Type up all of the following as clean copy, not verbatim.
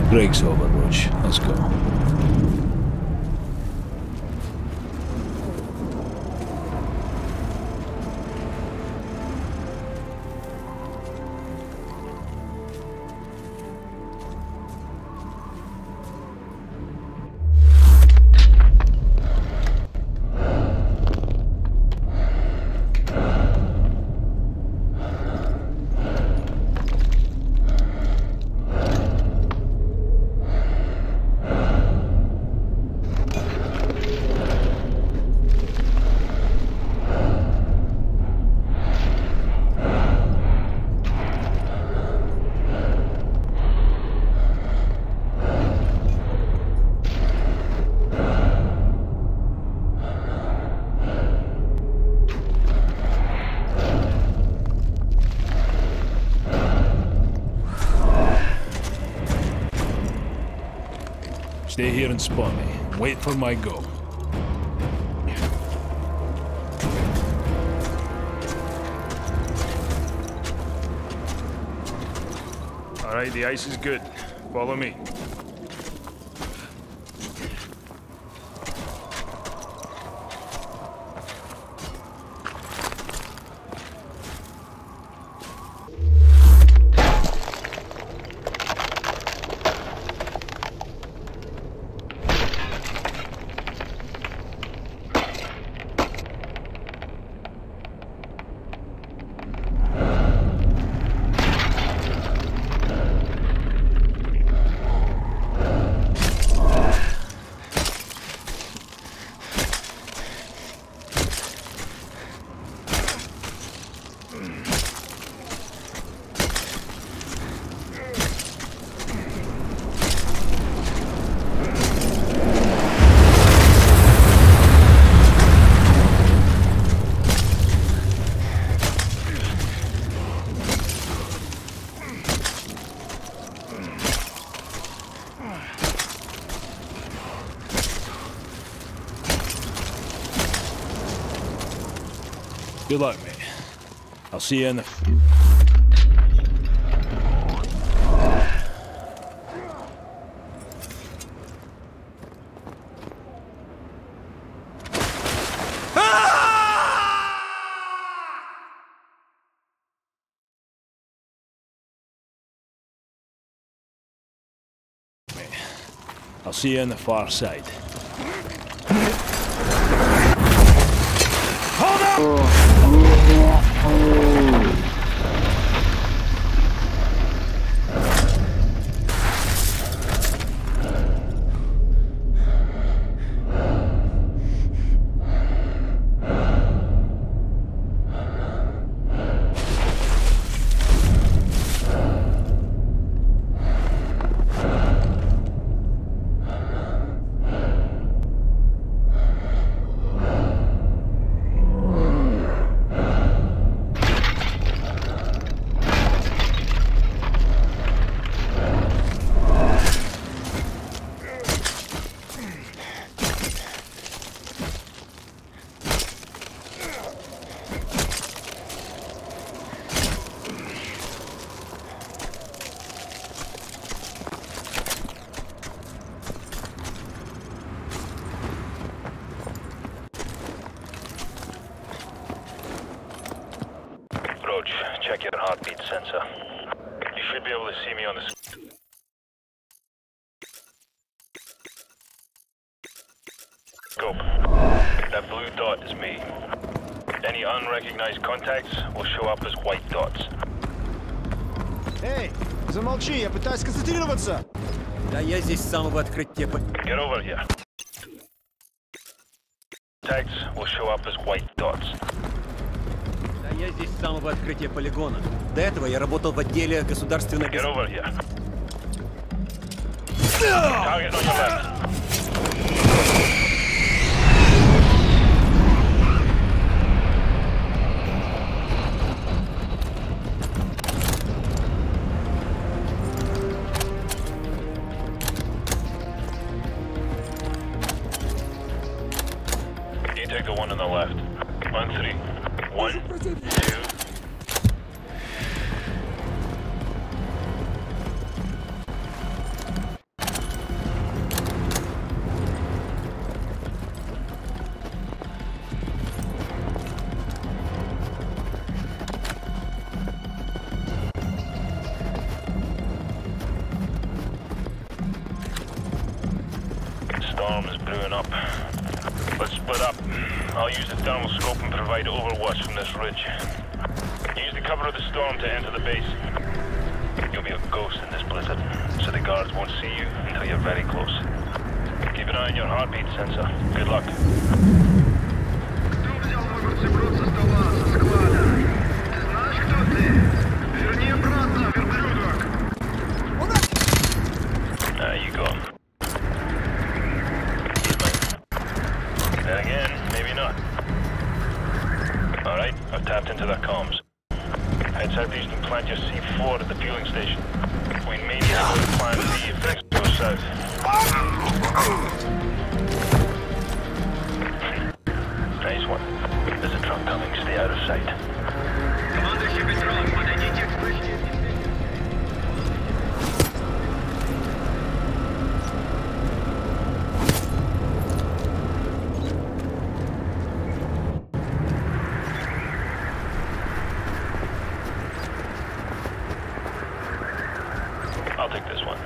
Break's over, Roach. Let's go. Stay here and spawn me. Wait for my go. All right, the ice is good. Follow me. Good luck, mate. I'll see you in the... I'll see you on the far side. Hold up! Check your heartbeat sensor. You should be able to see me on the scope. That blue dot is me. Any unrecognized contacts will show up as white dots. Эй, замолчи, я пытаюсь сконцентрироваться. Да я здесь с самого открытия... Get over here. Contacts will show up as white dots. Я здесь с самого открытия полигона. До этого я работал в отделе государственной... Get over here. Target on your left. You take the one on the left. On three. 1, 2... storm is brewing up. Let's split up. I'll use the thermal scope and provide overwatch from this ridge. Use the cover of the storm to enter the base. You'll be a ghost in this blizzard, so the guards won't see you until you're very close. Keep an eye on your heartbeat sensor. Good luck. There you go. Then again, maybe not. Alright, I've tapped into their comms. Head southeast and plant your C4 at the fueling station. We may need to go to plan B if things go south. Nice one. There's a truck coming. Stay out of sight. Командующий Петров, подойдите к вспышке. I'll take this one.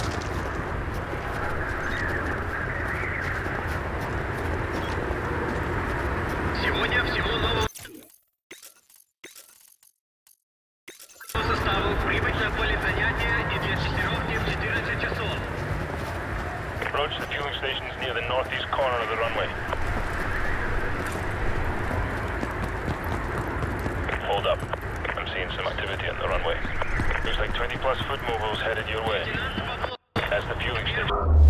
Сегодня всего нового составу прибыть на поле занятия и для тестировки в 14 часов. Approach the fueling stations near the northeast corner of the runway. Hold up. I'm seeing some activity on the runway. Looks like 20-plus foot mobiles headed your way. That's the fueling station.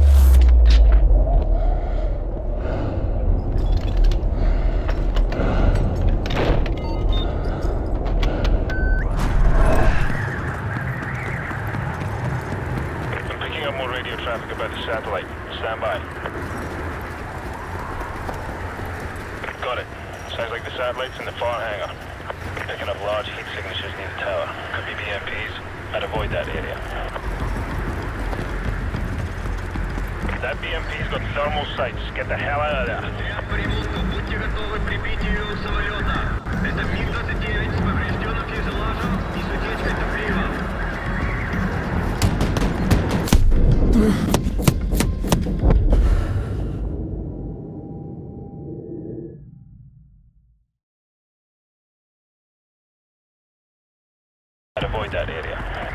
I'm picking up more radio traffic about the satellite. Stand by. Got it. Sounds like the satellite's in the far hangar. Picking up large heat signatures near the tower. Could be BMPs. I'd avoid that area. That BMP's got thermal sights. Get the hell out of there. Отряд по ремонту, будьте готовы к прибытию самолета. Это МиГ-29 с поврежденным фюзеляжем и с утечкой топлива. I'd avoid that area.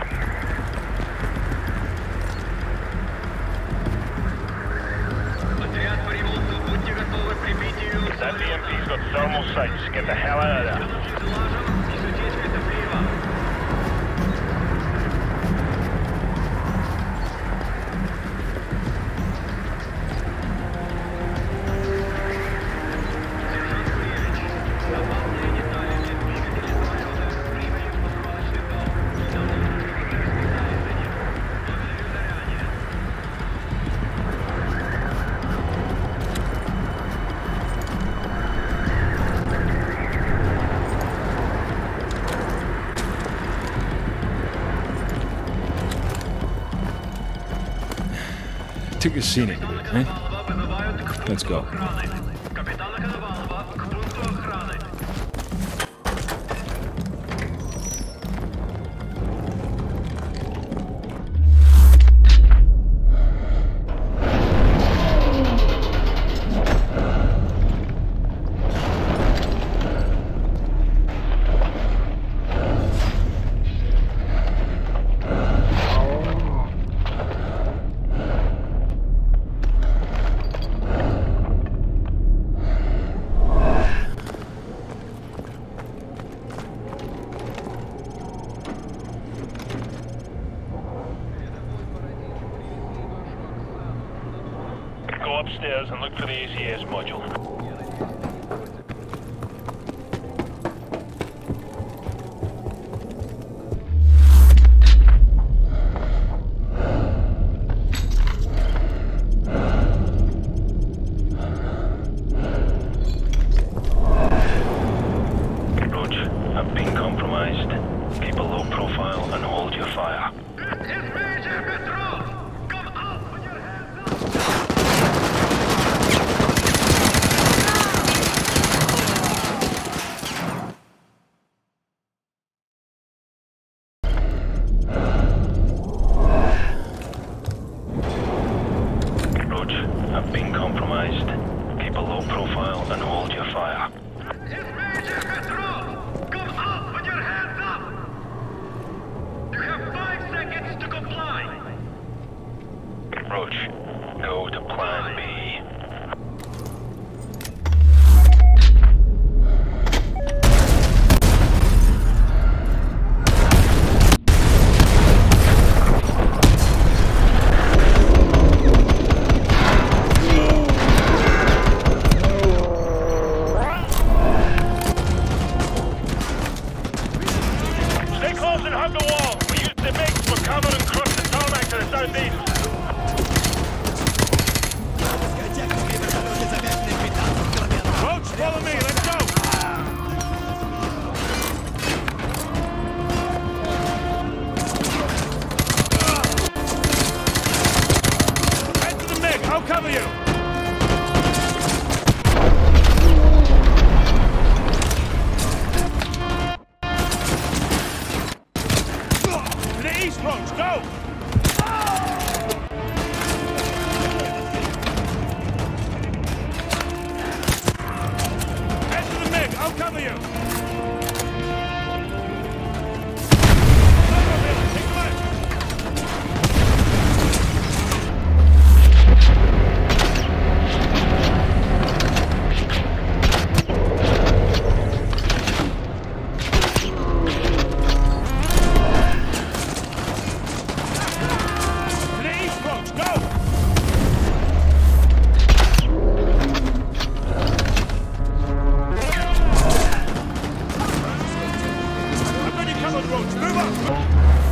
Отряд по ремонту, будьте готовы к прибытию That самолета. BMP's got thermal sights. Get the hell out of there. Фюзеляжем и с утечкой топлива. Сержант Куревич, опасные детали для двигателя самолета прибыли в посадочный дом. Нам нужно, чтобы вы расписались за них. Благодарю заранее. Took a scenic route, eh? Коновалова вызывают к Let's пункту go. охраны. Капитана Коновалова к пункту охраны. Go upstairs and look for the ACS module. Roach, I've been compromised. Keep a low profile and hold your fire. This is Major Petrov! Come out with your hands up! approach. Go to Plan B. Stay close and hug the wall. We use the mix for cover and crush the tarmac to the southeast. Roach, follow me. Let's go. Head to the MiG. I'll cover you. To the east, Roach. Go. Head to the MiG. I'll cover you. Take the left. To the east, Roach. Go. I've got you covered, Roach. Move up.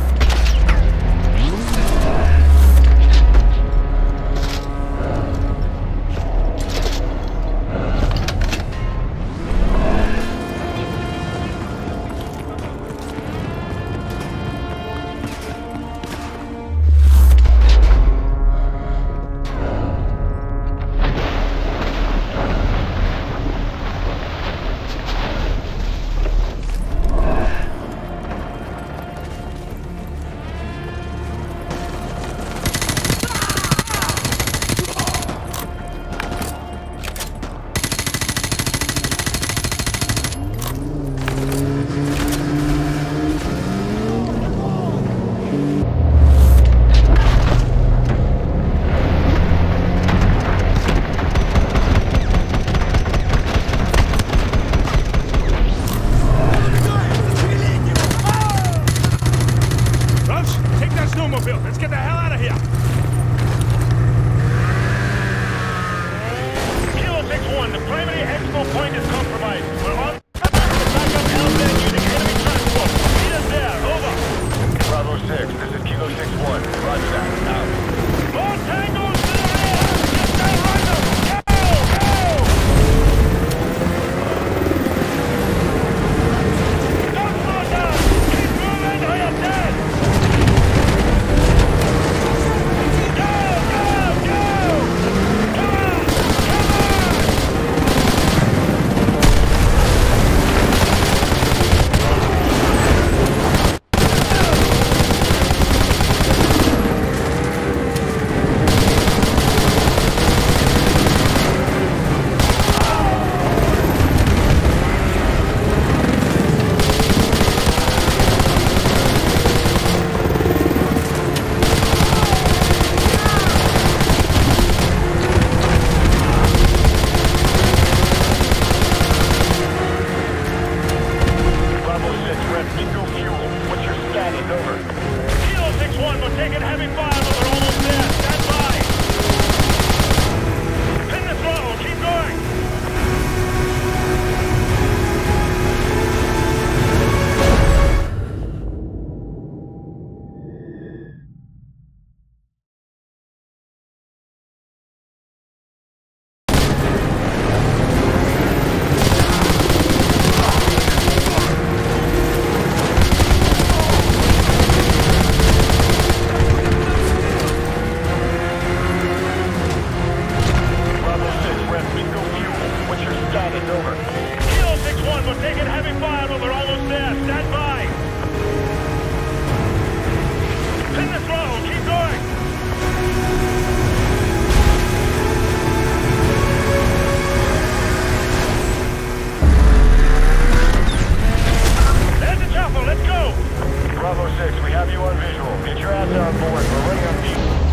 Roach, take that snowmobile. Let's get the hell out of here. Kilo 6-1, the primary expo point is compromised. We're on the backup LZ using enemy transport. Meet us there, over. Bravo 6, this is Kilo 6-1. Roger that, out. More tangos to the rear! Just outrun them! Go! Don't slow down! Keep moving or you're dead! Go! Go! Go! Come on! Come on! Bravo 6, red refuel fuel. What's your status? Over. Kilo 6-1, we're taking heavy fire, but we're almost there. Stand by. Pin the throttle. Keep going. Bravo 6, red refuel fuel. What's your status? Over. Kilo 6-1, we're taking heavy fire, but we're almost there. Stand by. Pin the throttle. Keep going. There's the chopper. Let's go. Bravo 6, we have you on visual. Get your ass on board. We're running on beat.